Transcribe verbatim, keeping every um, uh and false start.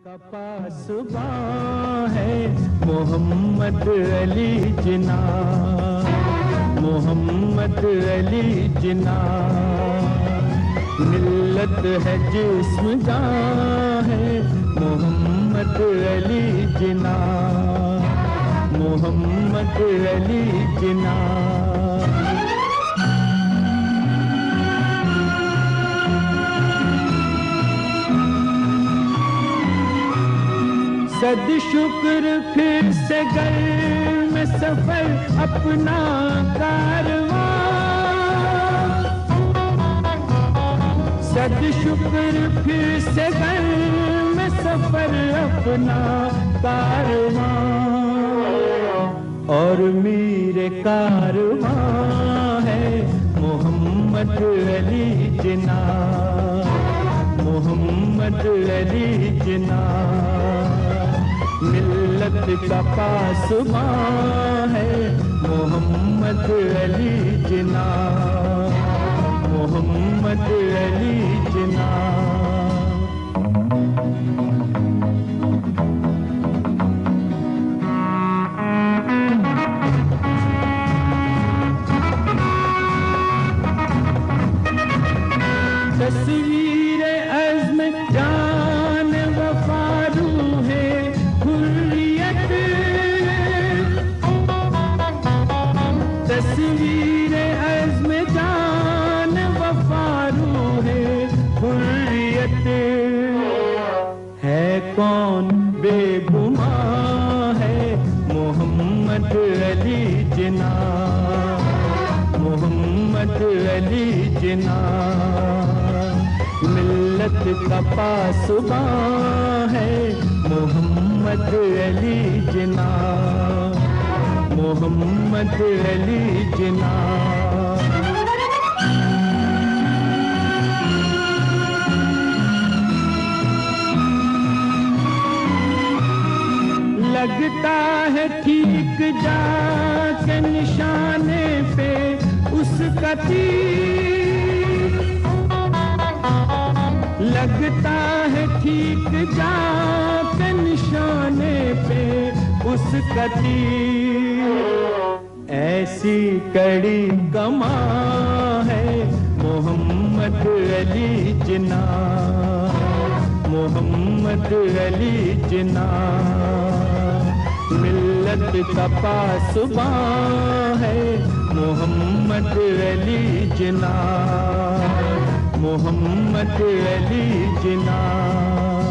का पासबा है मोहम्मद अली जिना, मोहम्मद अली जिना। मिल्लत है जिस्म जान है मोहम्मद अली जिना, मोहम्मद अली जिना। सद शुक्र फिर से गए में सफर अपना कारवां, सद शुक्र फिर से गए में सफर अपना कारवां। और मेरे कारवां है मोहम्मद अली जिना, मोहम्मद अली जिना। मिल्लत का पासबा है मोहम्मद अली जिना, मोहम्मद अली जिना। तस्वीर अज़्म जान वफारू है हुर्रियत, तस्वीर अज़्म जान वफारू है हुर्रियत। है कौन बेगुमां है मोहम्मद अली जिना, मोहम्मद अली जिना। मिल्लत का पासबा है मोहम्मद अली जिना, मोहम्मद अली जिना। लगता है ठीक जाके निशाने पे उसका तीर, लगता है ठीक जाके निशाने पे उसका तीर। ऐसी कड़ी कमान है मोहम्मद अली जिना, मोहम्मद अली जिना। मिल्लत का पासबा है मोहम्मद अली जिना, मोहम्मद अली जिना।